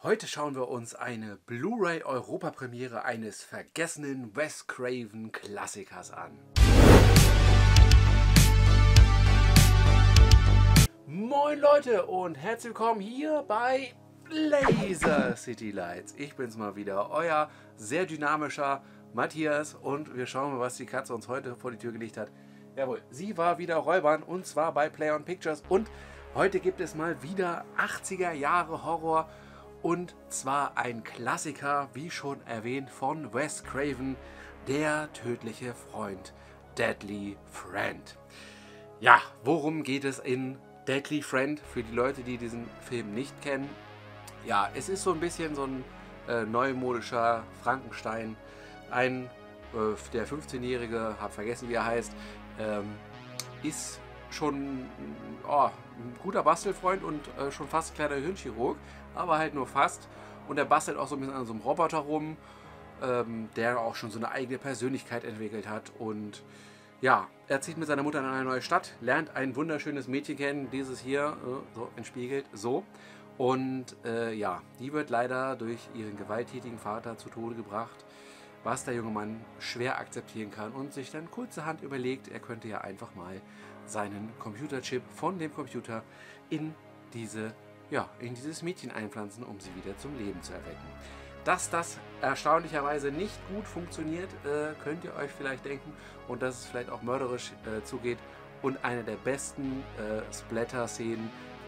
Heute schauen wir uns eine Blu-ray-Europapremiere eines vergessenen Wes Craven-Klassikers an. Moin Leute und herzlich willkommen hier bei Laser City Lights. Ich bin's mal wieder, euer sehr dynamischer Matthias, und wir schauen mal, was die Katze uns heute vor die Tür gelegt hat. Jawohl, sie war wieder räubern, und zwar bei Play On Pictures, und heute gibt es mal wieder 80er Jahre Horror. Und zwar ein Klassiker, wie schon erwähnt, von Wes Craven, Der tödliche Freund, Deadly Friend. Ja, worum geht es in Deadly Friend, für die Leute, die diesen Film nicht kennen? Ja, es ist so ein bisschen so ein neumodischer Frankenstein. Der 15-Jährige, hab vergessen wie er heißt, ist schon ein guter Bastelfreund und schon fast kleiner Hirnchirurg, aber halt nur fast. Und er bastelt auch so ein bisschen an so einem Roboter rum, der auch schon so eine eigene Persönlichkeit entwickelt hat. Und ja, er zieht mit seiner Mutter in eine neue Stadt, lernt ein wunderschönes Mädchen kennen, dieses hier, so entspiegelt, so. Und ja, die wird leider durch ihren gewalttätigen Vater zu Tode gebracht, was der junge Mann schwer akzeptieren kann und sich dann kurzerhand überlegt, er könnte ja einfach mal seinen Computerchip von dem Computer in dieses Mädchen einpflanzen, um sie wieder zum Leben zu erwecken. Dass das erstaunlicherweise nicht gut funktioniert, könnt ihr euch vielleicht denken, und dass es vielleicht auch mörderisch zugeht, und eine der besten Splatter-Szenen,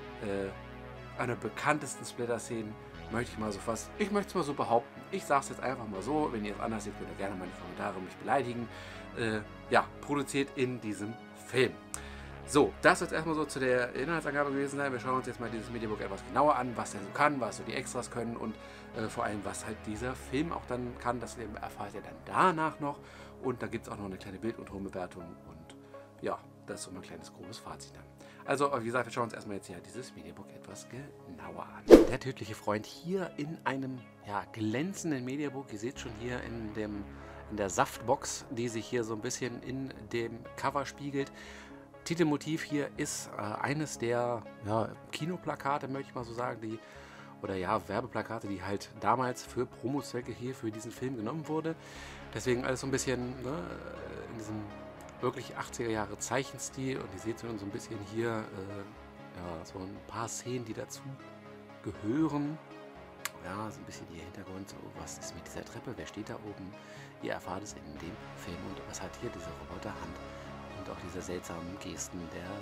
einer bekanntesten Splatter-Szenen, möchte ich es mal so behaupten. Ich sage es jetzt einfach mal so, wenn ihr es anders seht, könnt ihr gerne meine Kommentare mich beleidigen. Ja, produziert in diesem Film. So, das wird erstmal so zu der Inhaltsangabe gewesen sein. Wir schauen uns jetzt mal dieses Mediabook etwas genauer an, was der so kann, was so die Extras können und vor allem, was halt dieser Film auch dann kann. Das erfahrt ihr dann danach noch. Und da gibt es auch noch eine kleine Bild- und Tonbewertung. Und ja, das ist so mein kleines, grobes Fazit dann. Also, wie gesagt, wir schauen uns erstmal jetzt hier dieses Mediabook etwas genauer an. Der tödliche Freund hier in einem glänzenden Mediabook. Ihr seht schon hier in der Saftbox, die sich hier so ein bisschen in dem Cover spiegelt. Titelmotiv hier ist eines der Kinoplakate, möchte ich mal so sagen, Werbeplakate, die halt damals für Promozwecke hier für diesen Film genommen wurde. Deswegen alles so ein bisschen in diesem wirklich 80er Jahre Zeichenstil, und ihr seht so ein bisschen hier so ein paar Szenen, die dazu gehören. Ja, so ein bisschen hier Hintergrund, so was ist mit dieser Treppe, wer steht da oben? Ihr erfahrt es in dem Film, und was hat hier diese Roboterhand und auch diese seltsamen Gesten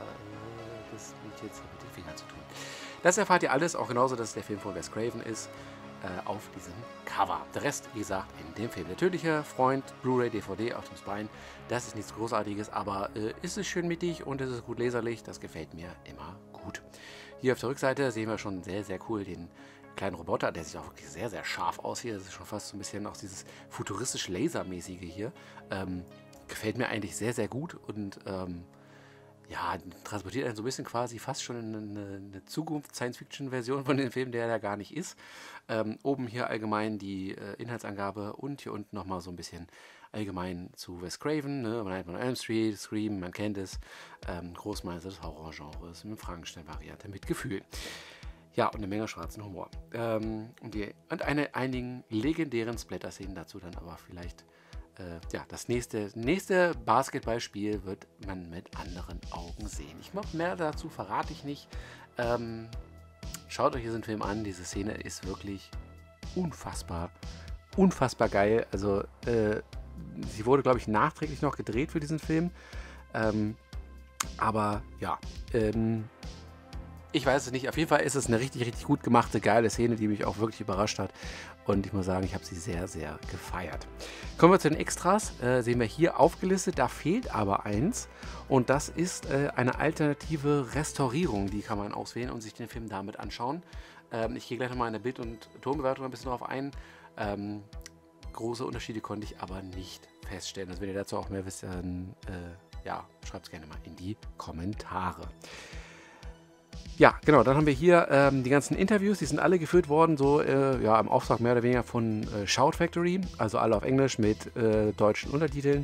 des Mädchens mit den Fingern zu tun. Das erfahrt ihr alles, auch genauso, dass es der Film von Wes Craven ist, auf diesem Cover. Der Rest, wie gesagt, in dem Film. Der tödliche Freund, Blu-ray, DVD auf dem Spine, das ist nichts Großartiges, aber ist es schön mittig und es ist gut leserlich, das gefällt mir immer gut. Hier auf der Rückseite sehen wir schon sehr, sehr cool den kleinen Roboter, der sieht auch wirklich sehr, sehr scharf aus hier. Das ist schon fast so ein bisschen auch dieses futuristisch lasermäßige hier. Gefällt mir eigentlich sehr, sehr gut, und transportiert einen so ein bisschen quasi fast schon eine Zukunft-Science-Fiction-Version von dem Film, der da gar nicht ist. Oben hier allgemein die Inhaltsangabe, und hier unten nochmal so ein bisschen allgemein zu Wes Craven, ne? Nightmare on Elm Street, Scream, man kennt es, Großmeister des Horrorgenres, mit Frankenstein-Variante, mit Gefühl. Ja, und eine Menge schwarzen Humor. Und einigen legendären Splatter-Szenen dazu dann aber vielleicht. Das nächste Basketballspiel wird man mit anderen Augen sehen. Mehr dazu verrate ich nicht. Schaut euch diesen Film an. Diese Szene ist wirklich unfassbar geil. Also sie wurde, glaube ich, nachträglich noch gedreht für diesen Film. Ich weiß es nicht. Auf jeden Fall ist es eine richtig, richtig gut gemachte, geile Szene, die mich auch wirklich überrascht hat. Und ich muss sagen, ich habe sie sehr, sehr gefeiert. Kommen wir zu den Extras. Sehen wir hier aufgelistet. Da fehlt aber eins. Und das ist eine alternative Restaurierung. Die kann man auswählen und sich den Film damit anschauen. Ich gehe gleich nochmal in der Bild- und Tonbewertung ein bisschen drauf ein. Große Unterschiede konnte ich aber nicht feststellen. Also wenn ihr dazu auch mehr wisst, dann schreibt es gerne mal in die Kommentare. Ja, genau, dann haben wir hier die ganzen Interviews, die sind alle geführt worden, so im Auftrag mehr oder weniger von Shout Factory, also alle auf Englisch mit deutschen Untertiteln.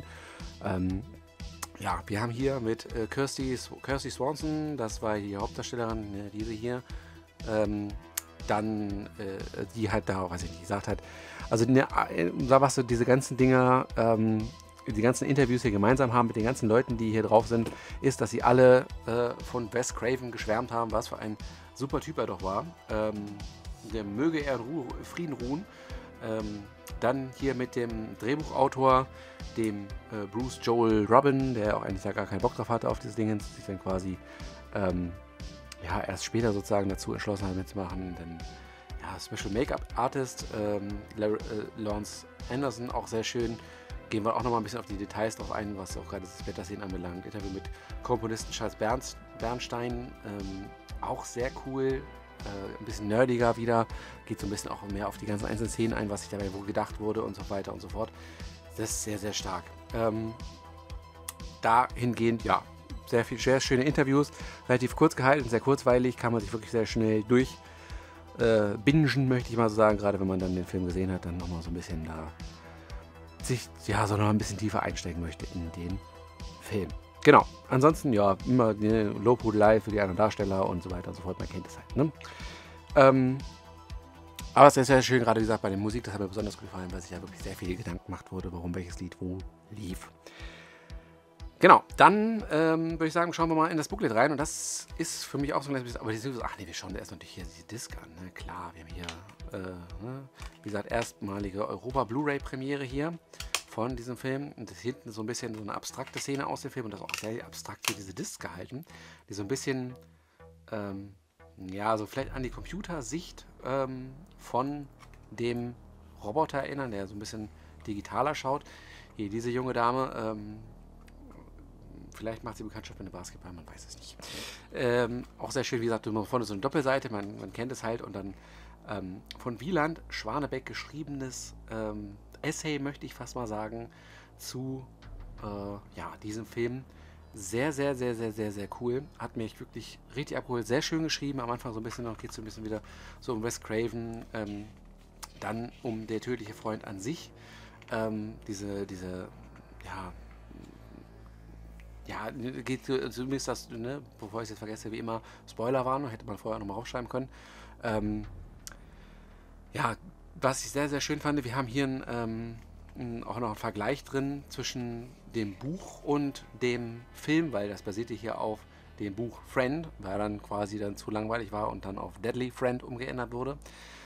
Wir haben hier mit Kirsty Swanson, das war die Hauptdarstellerin, diese hier, dann die halt da, weiß ich nicht, gesagt hat, also da was so diese ganzen Dinger, die ganzen Interviews hier gemeinsam haben mit den ganzen Leuten, die hier drauf sind, ist, dass sie alle von Wes Craven geschwärmt haben, was für ein super Typ er doch war. Der möge er in Frieden ruhen. Dann hier mit dem Drehbuchautor, dem Bruce Joel Robin, der auch eigentlich gar keinen Bock drauf hatte auf dieses Ding, sich dann quasi ja, erst später sozusagen dazu entschlossen hat mitzumachen. Dann ja, Special Make-up Artist Lawrence Anderson, auch sehr schön. Gehen wir auch nochmal ein bisschen auf die Details drauf ein, was auch gerade das Wettersehen anbelangt. Interview mit Komponisten Charles Bernstein, auch sehr cool. Ein bisschen nerdiger wieder, geht so ein bisschen auch mehr auf die ganzen einzelnen Szenen ein, was sich dabei wohl gedacht wurde und so weiter und so fort. Das ist sehr, sehr stark. Dahingehend, ja, sehr schöne Interviews, relativ kurz gehalten, sehr kurzweilig, kann man sich wirklich sehr schnell durch bingen, möchte ich mal so sagen, gerade wenn man dann den Film gesehen hat, dann nochmal so ein bisschen da sich, ja, so noch ein bisschen tiefer einsteigen möchte in den Film. Genau, ansonsten, ja, immer eine Lobhudelei für die anderen Darsteller und so weiter und so fort, man kennt es halt, ne? Aber es ist sehr schön, gerade wie gesagt, bei der Musik, das hat mir besonders gut gefallen, weil sich ja wirklich sehr viele Gedanken gemacht wurde, warum welches Lied wo lief. Genau, dann würde ich sagen, schauen wir mal in das Booklet rein und das ist für mich auch so ein bisschen, aber die sind so, ach nee, wir schauen erst natürlich hier die Disc an, ne? Klar, wir haben hier, ne? Wie gesagt, erstmalige Europa-Blu-ray-Premiere hier von diesem Film. Und das hinten so ein bisschen so eine abstrakte Szene aus dem Film und das auch sehr abstrakt hier diese Disc gehalten, die so ein bisschen, ja, so vielleicht an die Computersicht von dem Roboter erinnern, der so ein bisschen digitaler schaut. Hier diese junge Dame, vielleicht macht sie Bekanntschaft mit dem Basketball, man weiß es nicht. Auch sehr schön, wie gesagt, vorne so eine Doppelseite, man kennt es halt und dann von Wieland Schwanebeck geschriebenes Essay, möchte ich fast mal sagen, zu ja, diesem Film. Sehr, sehr, sehr, sehr, sehr, sehr cool. Hat mich wirklich richtig abgeholt. Sehr schön geschrieben. Am Anfang so ein bisschen noch, geht es so ein bisschen wieder so um Wes Craven, dann um der tödliche Freund an sich. Diese, ja, geht zumindest das, ne, bevor ich es jetzt vergesse, wie immer, Spoilerwarnung, hätte man vorher nochmal aufschreiben können. Ja, was ich sehr, sehr schön fand, wir haben hier auch noch einen Vergleich drin zwischen dem Buch und dem Film, weil das basierte hier auf dem Buch Friend, weil dann quasi dann zu langweilig war und dann auf Deadly Friend umgeändert wurde.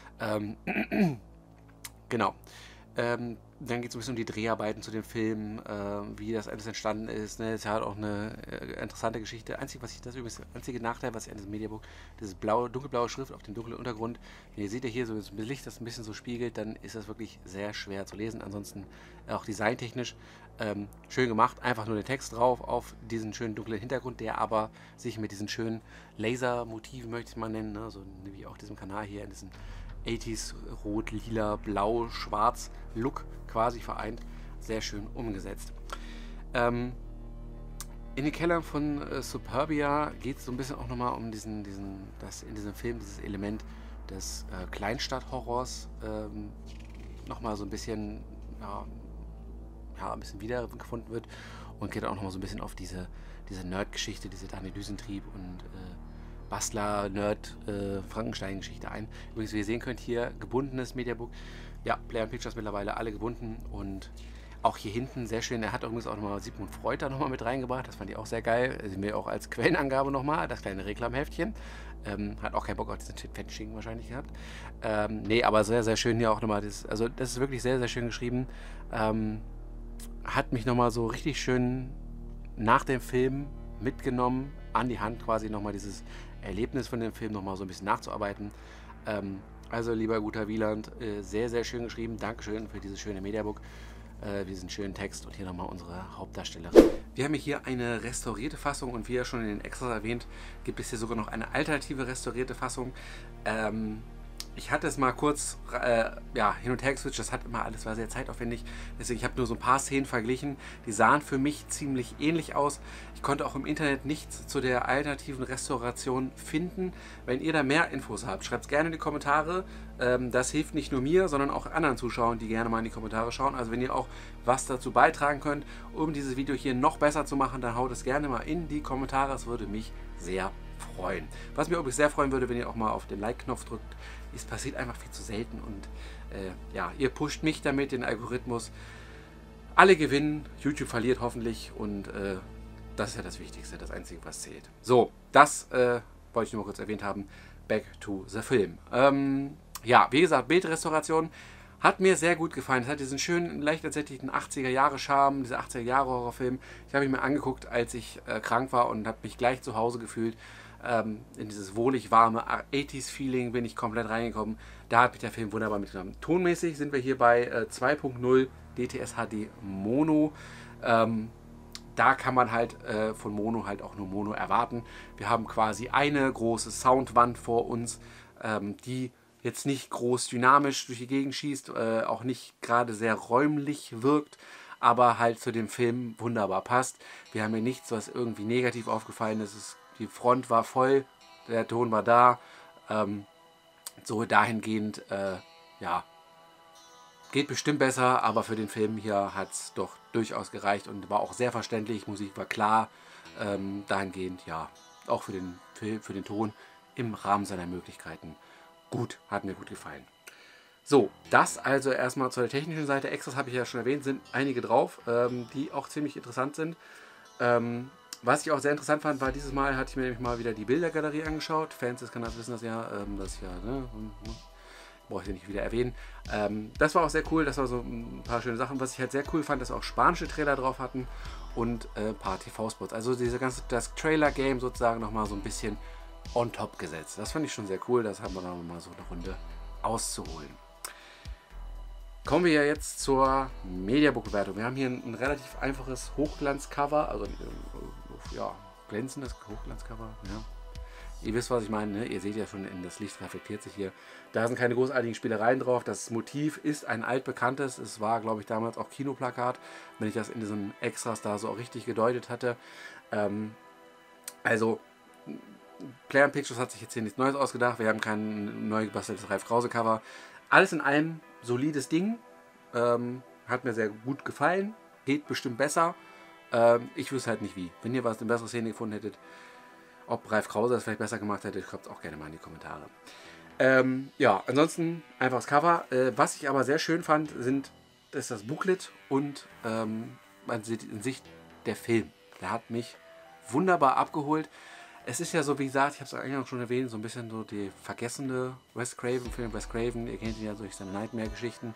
Genau. Dann geht es ein bisschen um die Dreharbeiten zu dem Film, wie das alles entstanden ist. Ne? Es hat auch eine interessante Geschichte. Das einzige Nachteil, was ich an diesem Mediabook, diese dunkelblaue Schrift auf dem dunklen Untergrund, ihr seht ja hier so das Licht, das ein bisschen so spiegelt, dann ist das wirklich sehr schwer zu lesen. Ansonsten auch designtechnisch schön gemacht. Einfach nur den Text drauf auf diesen schönen dunklen Hintergrund, der aber sich mit diesen schönen Lasermotiven, möchte ich mal nennen, ne? So wie auch diesem Kanal hier in diesem 80s Rot, Lila, Blau, Schwarz Look quasi vereint. Sehr schön umgesetzt. In den Kellern von Superbia geht es so ein bisschen auch nochmal um in diesem Film dieses Element des Kleinstadthorrors nochmal so ein bisschen, ja, ein bisschen wiedergefunden wird und geht auch nochmal so ein bisschen auf diese Nerd-Geschichte, diese Daniel Düsentrieb und Bastler, Nerd, Frankenstein-Geschichte ein. Übrigens, wie ihr sehen könnt, hier gebundenes Mediabook. Ja, Player Pictures mittlerweile alle gebunden und auch hier hinten sehr schön. Er hat übrigens auch nochmal Sigmund Freud da nochmal mit reingebracht. Das fand ich auch sehr geil. Also mir auch als Quellenangabe nochmal, das kleine Reklamheftchen. Hat auch keinen Bock auf diesen Fettschinken wahrscheinlich gehabt. Nee, aber sehr, sehr schön hier auch nochmal. Also das ist wirklich sehr, sehr schön geschrieben. Hat mich nochmal so richtig schön nach dem Film mitgenommen, an die Hand quasi nochmal dieses Erlebnis von dem Film nochmal so ein bisschen nachzuarbeiten. Also lieber guter Wieland, sehr, sehr schön geschrieben. Dankeschön für dieses schöne Mediabook, diesen schönen Text und hier nochmal unsere Hauptdarstellerin. Wir haben hier eine restaurierte Fassung und wie ja schon in den Extras erwähnt, gibt es hier sogar noch eine alternative restaurierte Fassung. Ich hatte es mal kurz hin und her geswitcht, das hat immer alles, war sehr zeitaufwendig, deswegen ich habe nur so ein paar Szenen verglichen, die sahen für mich ziemlich ähnlich aus. Ich konnte auch im Internet nichts zu der alternativen Restauration finden. Wenn ihr da mehr Infos habt, schreibt es gerne in die Kommentare. Das hilft nicht nur mir, sondern auch anderen Zuschauern, die gerne mal in die Kommentare schauen. Also wenn ihr auch was dazu beitragen könnt, um dieses Video hier noch besser zu machen, dann haut es gerne mal in die Kommentare, es würde mich sehr freuen. Was mir übrigens sehr freuen würde, wenn ihr auch mal auf den Like-Knopf drückt, es passiert einfach viel zu selten und ja, ihr pusht mich damit, den Algorithmus. Alle gewinnen, YouTube verliert hoffentlich und das ist ja das Wichtigste, das Einzige, was zählt. So, das wollte ich nur mal kurz erwähnt haben. Back to the Film. Ja, wie gesagt, Bildrestauration hat mir sehr gut gefallen. Es hat diesen schönen, leicht entsättigten 80er-Jahre-Charme, dieser 80er-Jahre-Horrorfilm. Ich habe ihn mir angeguckt, als ich krank war und habe mich gleich zu Hause gefühlt. In dieses wohlig warme 80s-Feeling bin ich komplett reingekommen. Da hat mich der Film wunderbar mitgenommen. Tonmäßig sind wir hier bei 2.0 DTS HD Mono. Da kann man halt von Mono halt auch nur Mono erwarten. Wir haben quasi eine große Soundwand vor uns, die jetzt nicht groß dynamisch durch die Gegend schießt, auch nicht gerade sehr räumlich wirkt, aber halt zu dem Film wunderbar passt. Wir haben hier nichts, was irgendwie negativ aufgefallen ist. Die Front war voll, der Ton war da. So dahingehend, ja, geht bestimmt besser, aber für den Film hier hat es doch durchaus gereicht und war auch sehr verständlich. Musik war klar. Dahingehend, ja, auch für den Film, für den Ton im Rahmen seiner Möglichkeiten gut, hat mir gut gefallen. So, das also erstmal zur technischen Seite. Extras habe ich ja schon erwähnt, sind einige drauf, die auch ziemlich interessant sind. Was ich auch sehr interessant fand, war dieses Mal, hatte ich mir nämlich mal wieder die Bildergalerie angeschaut. Fans des Kanals wissen das ja, ne, brauche ich ja nicht wieder erwähnen. Das war auch sehr cool, das war so ein paar schöne Sachen. Was ich halt sehr cool fand, dass auch spanische Trailer drauf hatten und ein paar TV-Spots. Also das Trailer-Game sozusagen nochmal so ein bisschen on top gesetzt. Das fand ich schon sehr cool, das haben wir dann mal so eine Runde auszuholen. Kommen wir ja jetzt zur Mediabook-Bewertung. Wir haben hier ein relativ einfaches Hochglanzcover, also ja, glänzendes Hochglanzcover, ja. Ihr wisst, was ich meine, ne? Ihr seht ja schon, in das Licht reflektiert sich hier. Da sind keine großartigen Spielereien drauf. Das Motiv ist ein altbekanntes. Es war, glaube ich, damals auch Kinoplakat, wenn ich das in diesen Extras da so auch richtig gedeutet hatte. Also, Player Pictures hat sich jetzt hier nichts Neues ausgedacht. Wir haben kein neu gebasteltes Ralf Krause Cover. Alles in allem solides Ding. Hat mir sehr gut gefallen. Geht bestimmt besser. Ich wüsste halt nicht wie. Wenn ihr was in besserer Szene gefunden hättet, ob Ralf Krause das vielleicht besser gemacht hätte, schreibt es auch gerne mal in die Kommentare. Ja, ansonsten einfaches Cover. Was ich aber sehr schön fand, ist das Booklet und man sieht in sich der Film. Der hat mich wunderbar abgeholt. Es ist ja so, wie gesagt, ich habe es eigentlich auch schon erwähnt, so ein bisschen so die vergessene Wes Craven-Film. Wes Craven, ihr kennt ihn ja durch seine Nightmare-Geschichten.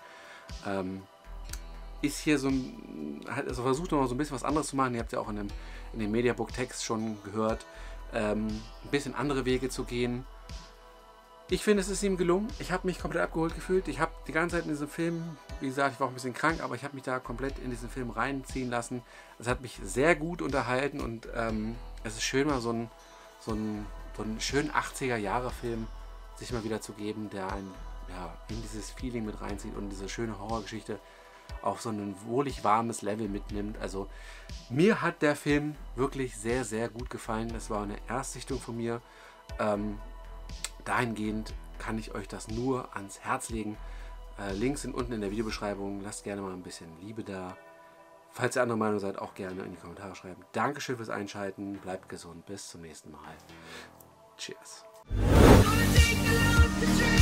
Ist hier so hat also versucht noch mal so ein bisschen was anderes zu machen. Ihr habt ja auch in dem Mediabook-Text schon gehört. Ein bisschen andere Wege zu gehen. Ich finde, es ist ihm gelungen. Ich habe mich komplett abgeholt gefühlt. Ich habe die ganze Zeit in diesem Film, wie gesagt, ich war auch ein bisschen krank, aber ich habe mich da komplett in diesen Film reinziehen lassen. Es hat mich sehr gut unterhalten und es ist schön, mal so einen schönen 80er-Jahre-Film sich mal wieder zu geben, der einen ja, in dieses Feeling mit reinzieht und diese schöne Horrorgeschichte auf so ein wohlig warmes Level mitnimmt. Also mir hat der Film wirklich sehr, sehr gut gefallen. Das war eine Erstsichtung von mir. Dahingehend kann ich euch das nur ans Herz legen. Links sind unten in der Videobeschreibung. Lasst gerne mal ein bisschen Liebe da. Falls ihr anderer Meinung seid, auch gerne in die Kommentare schreiben. Dankeschön fürs Einschalten. Bleibt gesund. Bis zum nächsten Mal. Cheers.